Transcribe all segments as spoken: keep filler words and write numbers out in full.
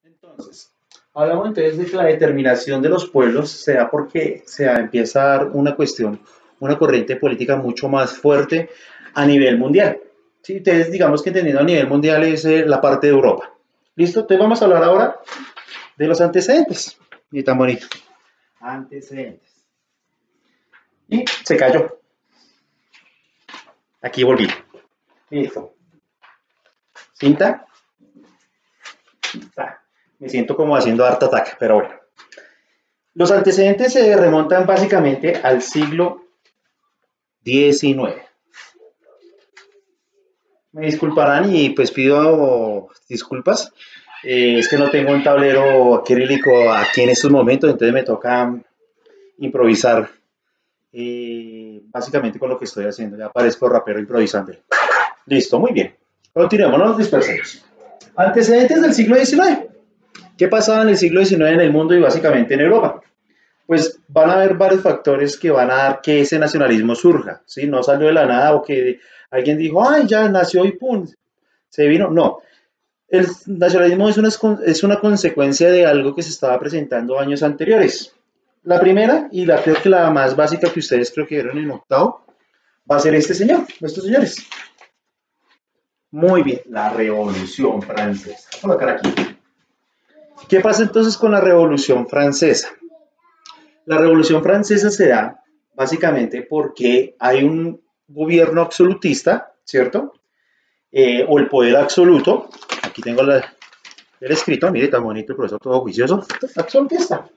Entonces, hablamos entonces de que la determinación de los pueblos se da porque se da- empieza a dar una cuestión, una corriente política mucho más fuerte a nivel mundial. Sí, entonces digamos que entendiendo a nivel mundial es eh, la parte de Europa. ¿Listo? Entonces vamos a hablar ahora de los antecedentes. Y tan bonito. Antecedentes. Y se cayó. Aquí volví. Listo. Cinta. Ah, me siento como haciendo Art Attack, pero bueno. Los antecedentes se remontan básicamente al siglo diecinueve. Me disculparán y pues pido disculpas. Eh, es que no tengo un tablero acrílico aquí en estos momentos, entonces me toca improvisar eh, básicamente con lo que estoy haciendo. Ya parezco rapero improvisando. Listo, muy bien. Continuemos, no nos dispersemos. Antecedentes del siglo diecinueve. ¿Qué pasaba en el siglo diecinueve en el mundo y básicamente en Europa? Pues van a haber varios factores que van a dar que ese nacionalismo surja, ¿sí? No salió de la nada o que alguien dijo, ay, ya nació y pum, se vino. No, el nacionalismo es una, es una consecuencia de algo que se estaba presentando años anteriores. La primera, y la creo que la más básica que ustedes creo que vieron en octavo, va a ser este señor, estos señores. Muy bien, la Revolución Francesa. Voy a colocar aquí. ¿Qué pasa entonces con la Revolución Francesa? La Revolución Francesa se da básicamente porque hay un gobierno absolutista, ¿cierto? Eh, o el poder absoluto. Aquí tengo la, el escrito, mire, tan bonito el profesor, todo juicioso. Absolutista.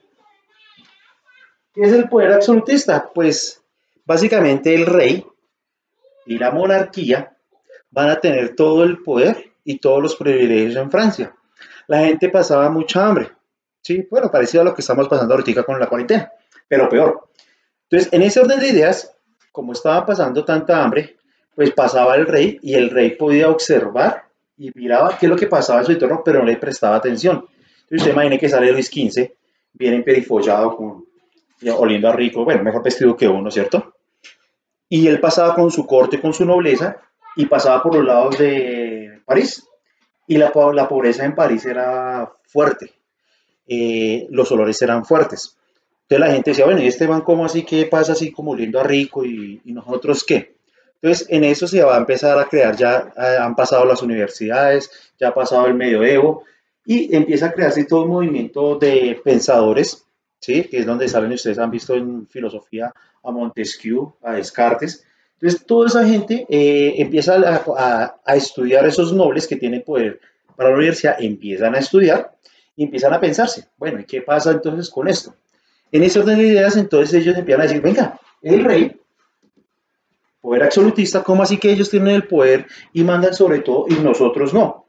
¿Qué es el poder absolutista? Pues básicamente el rey y la monarquía van a tener todo el poder y todos los privilegios en Francia. La gente pasaba mucha hambre, ¿sí? Bueno, parecido a lo que estamos pasando ahorita con la cuarentena, pero peor. Entonces, en ese orden de ideas, como estaba pasando tanta hambre, pues pasaba el rey y el rey podía observar y miraba qué es lo que pasaba en su entorno, pero no le prestaba atención. Entonces, usted imagine que sale Luis quince, bien emperifollado, con, oliendo a rico, bueno, mejor vestido que uno, ¿cierto? Y él pasaba con su corte, con su nobleza, y pasaba por los lados de París. Y la, la pobreza en París era fuerte, eh, los olores eran fuertes. Entonces la gente decía, bueno, ¿y este man cómo así que pasa así como oliendo a rico y, y nosotros qué? Entonces en eso se va a empezar a crear, ya eh, han pasado las universidades, ya ha pasado el medioevo y empieza a crearse todo un movimiento de pensadores, ¿sí? Que es donde salen, ustedes han visto en filosofía a Montesquieu, a Descartes. Entonces toda esa gente eh, empieza a, a, a estudiar esos nobles que tienen poder para la universidad, empiezan a estudiar y empiezan a pensarse, bueno, ¿y qué pasa entonces con esto? En ese orden de ideas, entonces ellos empiezan a decir, venga, el rey, poder absolutista, ¿cómo así que ellos tienen el poder y mandan sobre todo y nosotros no?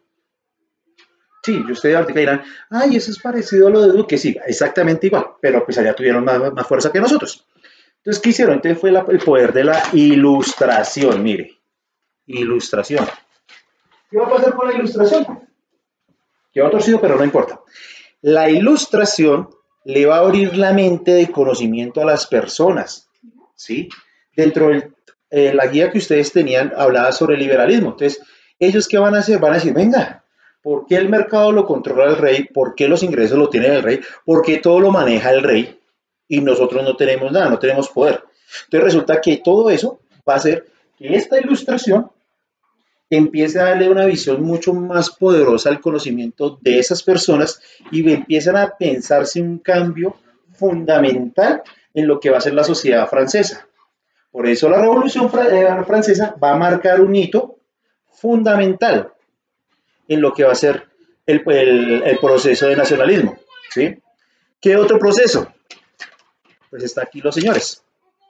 Sí, y ustedes ahorita dirán, ay, eso es parecido a lo de Duque, sí, exactamente igual, pero pues allá tuvieron más, más fuerza que nosotros. Entonces, ¿qué hicieron? Entonces fue la, el poder de la ilustración, mire, ilustración. ¿Qué va a pasar con la ilustración? Que va torcido, pero no importa. La ilustración le va a abrir la mente de conocimiento a las personas, ¿sí? Dentro de eh, la guía que ustedes tenían hablaba sobre el liberalismo. Entonces, ¿ellos qué van a hacer? Van a decir, venga, ¿por qué el mercado lo controla el rey? ¿Por qué los ingresos lo tiene el rey? ¿Por qué todo lo maneja el rey? Y nosotros no tenemos nada, no tenemos poder. Entonces, resulta que todo eso va a hacer que esta ilustración empiece a darle una visión mucho más poderosa al conocimiento de esas personas y empiezan a pensarse un cambio fundamental en lo que va a ser la sociedad francesa. Por eso la Revolución Francesa va a marcar un hito fundamental en lo que va a ser el, el, el proceso de nacionalismo. ¿Sí? ¿Qué otro proceso? Pues está aquí los señores.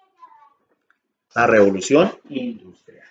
La Revolución Industrial.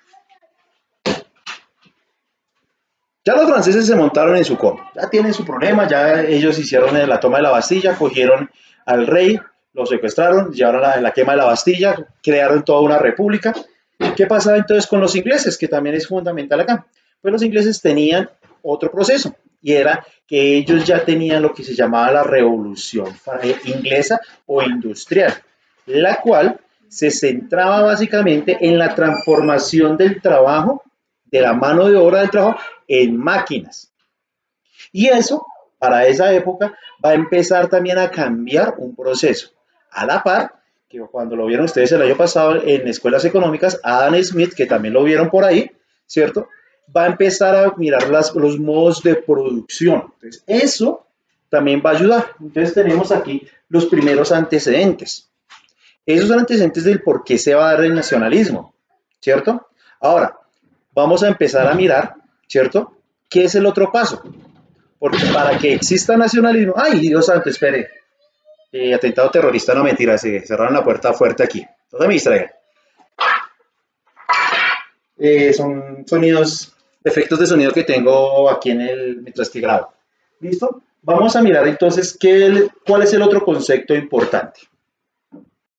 Ya los franceses se montaron en su cono, ya tienen su problema, ya ellos hicieron la toma de la Bastilla, cogieron al rey, lo secuestraron, llevaron a la quema de la Bastilla, crearon toda una república. ¿Qué pasaba entonces con los ingleses? Que también es fundamental acá. Pues los ingleses tenían otro proceso y era que ellos ya tenían lo que se llamaba la revolución inglesa o industrial, la cual se centraba básicamente en la transformación del trabajo, de la mano de obra del trabajo, en máquinas. Y eso para esa época, va a empezar también a cambiar un proceso. A la par, que cuando lo vieron ustedes el año pasado en escuelas económicas, Adam Smith, que también lo vieron por ahí, ¿cierto? Va a empezar a mirar las, los modos de producción. Entonces, eso también va a ayudar. Entonces, tenemos aquí los primeros antecedentes. Esos son antecedentes del por qué se va a dar el nacionalismo, ¿cierto? Ahora, vamos a empezar a mirar, ¿cierto? ¿Qué es el otro paso? Porque para que exista nacionalismo... ¡Ay, Dios santo, espere! Eh, atentado terrorista, no mentira, se cerraron la puerta fuerte aquí. No se me distraigan. Eh, son sonidos, efectos de sonido que tengo aquí en el, mientras que grabo. ¿Listo? Vamos a mirar entonces qué, cuál es el otro concepto importante.